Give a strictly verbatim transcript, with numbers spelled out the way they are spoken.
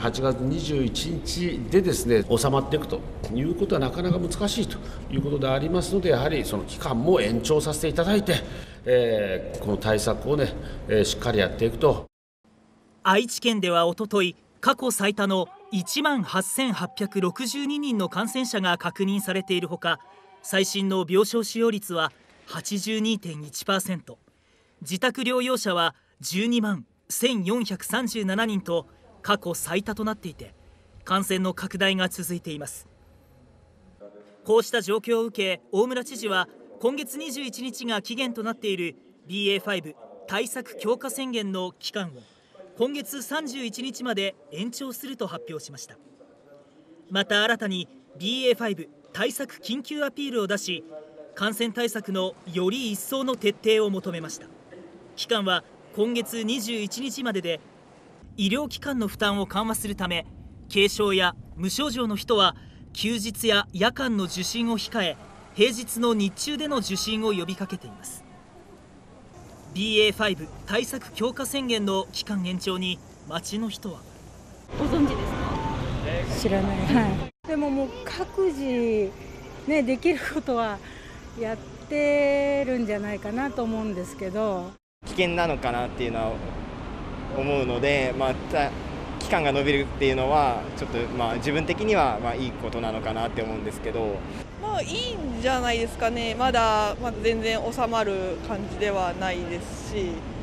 はちがつにじゅういちにちでですね収まっていくということはなかなか難しいということでありますので、やはりその期間も延長させていただいて、えー、この対策をね、えー、しっかりやっていくと。 愛知県ではおととい、過去最多のいちまんはっせんはっぴゃくろくじゅうににんの感染者が確認されているほか、最新の病床使用率は はちじゅうにてんいちパーセント、自宅療養者はじゅうにまんせんよんひゃくさんじゅうななにんと過去最多となっていて、感染の拡大が続いています。こうした状況を受け、大村知事は今月にじゅういちにちが期限となっている ビーエーファイブ 対策強化宣言の期間を今月さんじゅういちにちまで延長すると発表しました。また新たに ビーエーファイブ 対策緊急アピールを出し、感染対策のより一層の徹底を求めました。期間は今月にじゅういちにちまでで、医療機関の負担を緩和するため、軽症や無症状の人は休日や夜間の受診を控え、平日の日中での受診を呼びかけています。 ビーエーファイブ 対策強化宣言の期間延長に街の人は。 ご存知ですか？ 知らない、はい、でももう各自、ね、できることはやってるんじゃないかなと思うんですけど、 危険なのかなっていうのは思うので、まあ、期間が延びるっていうのはちょっと、まあ、自分的にはまあいいことなのかなって思うんですけど、 まあいいんじゃないですかね。まだまだ全然収まる感じではないですし、